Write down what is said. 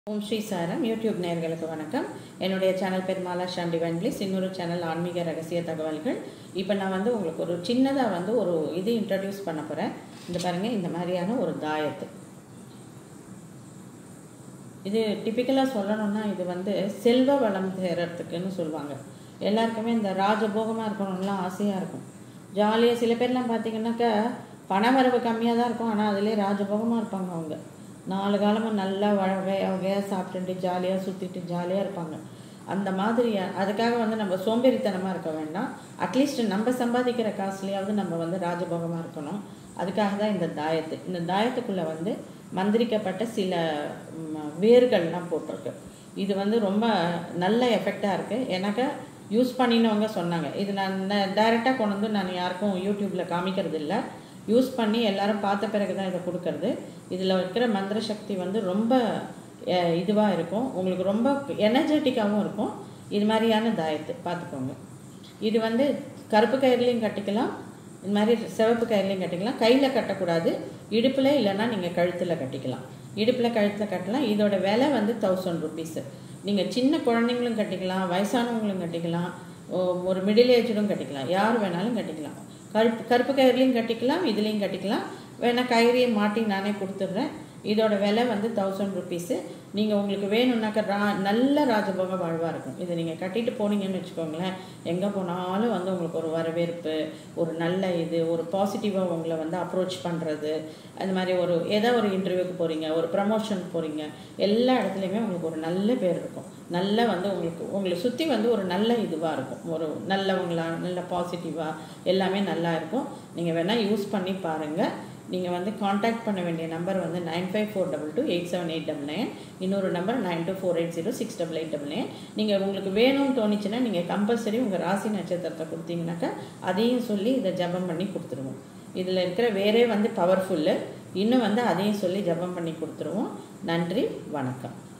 ஓம் ஸ்ரீ சாரம் யூடியூப் நேயர்களுக்கு வணக்கம். என்னுடைய சேனல் பேர் மாலா ஷாம் டிவைன் பிளிஸ். இன்னொரு சேனல் ஆன்மீக ரகசிய தகவல்கள். இப்போ நான் உங்களுக்கு ஒரு சின்னதாக ஒரு இது இன்ட்ரடியூஸ் பண்ண போகிறேன். இந்த பாருங்கள், இந்த மாதிரியான ஒரு தாயத்து. இது டிப்பிக்கலாக சொல்லணும்னா இது செல்வ வளம் தேர்றதுக்குன்னு சொல்லுவாங்க. எல்லாருக்குமே இந்த ராஜபோகமாக இருக்கணும்லாம் ஆசையாக இருக்கும். ஜாலியாக சில பேர்லாம் பார்த்தீங்கன்னாக்கா பணவரவு கம்மியாக தான் இருக்கும், ஆனால் அதிலே ராஜபோகமாக இருப்பாங்க. அவங்க 4 காலமும் நல்லா வகையாக சாப்பிட்டுட்டு ஜாலியாக சுற்றிட்டு ஜாலியாக இருப்பாங்க. அந்த மாதிரி அதுக்காக நம்ம சோம்பேறித்தனமாக இருக்க வேண்டாம். அட்லீஸ்ட் நம்ம சம்பாதிக்கிற காசுலேயாவது நம்ம ராஜபோகமாக இருக்கணும். அதுக்காக தான் இந்த தாயத்து. இந்த தாயத்துக்குள்ளே மந்திரிக்கப்பட்ட சில வேர்கள்லாம் போட்டிருக்கு. இது ரொம்ப நல்ல எஃபெக்டாக இருக்குது. எனக்கு யூஸ் பண்ணினவங்க சொன்னாங்க. இது நான் டைரெக்டாக கொண்டு நான் யாருக்கும் யூடியூப்பில் காமிக்கிறது இல்லை. யூஸ் பண்ணி எல்லாரும் பார்த்த பிறகு தான் இதை கொடுக்கறது. இதில் இருக்கிற மந்திர சக்தி ரொம்ப இதுவாக இருக்கும். உங்களுக்கு ரொம்ப எனர்ஜெட்டிக்காகவும் இருக்கும். இது மாதிரியான தாயத்து பார்த்துக்கோங்க. இது கருப்பு கயிறுலையும் கட்டிக்கலாம், இது மாதிரி சிவப்பு கயிறுலையும் கட்டிக்கலாம். கையில் கட்டக்கூடாது, இடுப்பில் இல்லைன்னா நீங்கள் கழுத்தில் கட்டிக்கலாம். இடுப்பில் கழுத்தில் கட்டலாம். இதோட விலை 1000 rupees. நீங்கள் சின்ன குழந்தைங்களும் கட்டிக்கலாம், வயசானவங்களும் கட்டிக்கலாம், ஒரு மிடில் ஏஜும் கட்டிக்கலாம், யார் வேணாலும் கட்டிக்கலாம். கருப்பு கயிறுலையும் கட்டிக்கலாம், இதுலேயும் கட்டிக்கலாம். வேணால் கயிறையை மாட்டி நானே கொடுத்துட்றேன். இதோட விலை 1000 rupees. நீங்கள் உங்களுக்கு வேணும்னாக்கா நல்ல ராஜபோக வாழ்வாக இருக்கும். இதை நீங்கள் கட்டிட்டு போனீங்கன்னு வச்சுக்கோங்களேன், எங்கே போனாலும் உங்களுக்கு ஒரு வரவேற்பு, ஒரு நல்ல ஒரு பாசிட்டிவாக உங்களை அப்ரோச் பண்ணுறது. அந்த மாதிரி ஏதோ ஒரு இன்டர்வியூக்கு போகிறீங்க, ஒரு ப்ரமோஷன் போகிறீங்க, எல்லா இடத்துலையுமே உங்களுக்கு ஒரு நல்ல பேர் இருக்கும். நல்ல உங்களை சுற்றி ஒரு நல்ல இதுவாக இருக்கும். ஒரு நல்லவங்களா, நல்ல பாசிட்டிவாக எல்லாமே நல்லா இருக்கும். நீங்கள் வேணால் யூஸ் பண்ணி பாருங்கள். நீங்கள் காண்டாக்ட் பண்ண வேண்டிய நம்பர் 9542287899. இன்னொரு நம்பர் 9248068899. நீங்கள் உங்களுக்கு வேணும்னு தோணிச்சுன்னா நீங்கள் கம்பல்சரி உங்கள் ராசி நட்சத்திரத்தை கொடுத்தீங்கன்னாக்கா அதையும் சொல்லி இதை ஜபம் பண்ணி கொடுத்துருவோம். இதில் இருக்கிற வேறே பவர்ஃபுல்லு. இன்னும் அதையும் சொல்லி ஜபம் பண்ணி கொடுத்துருவோம். நன்றி, வணக்கம்.